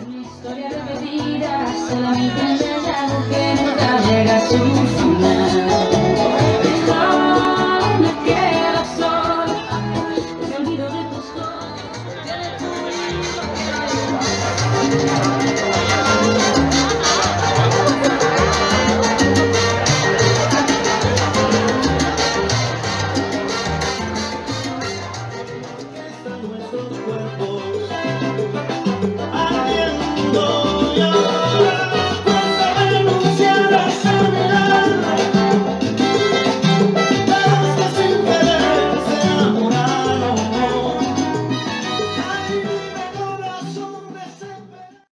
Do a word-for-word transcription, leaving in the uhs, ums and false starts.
Una historia repetida, solamente un algo que nunca llega a su final.